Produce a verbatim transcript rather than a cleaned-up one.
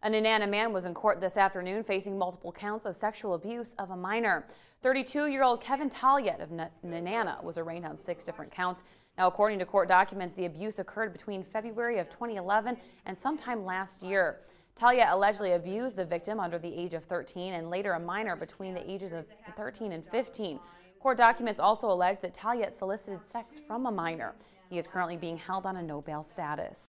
A Nenana man was in court this afternoon facing multiple counts of sexual abuse of a minor. thirty-two-year-old Kevin Talyet of Nenana was arraigned on six different counts. Now, according to court documents, the abuse occurred between February of twenty eleven and sometime last year. Talyet allegedly abused the victim under the age of thirteen and later a minor between the ages of thirteen and fifteen. Court documents also allege that Talyet solicited sex from a minor. He is currently being held on a no bail status.